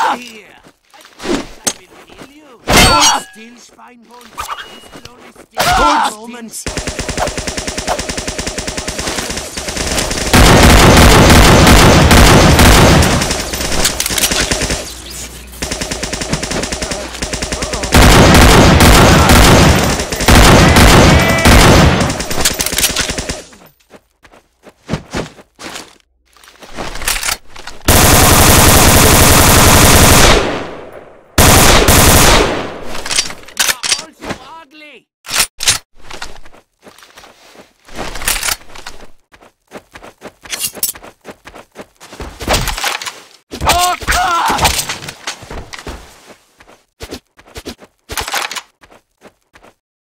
Here. I will kill you. Still, Schweinhund. This will only steal a moment.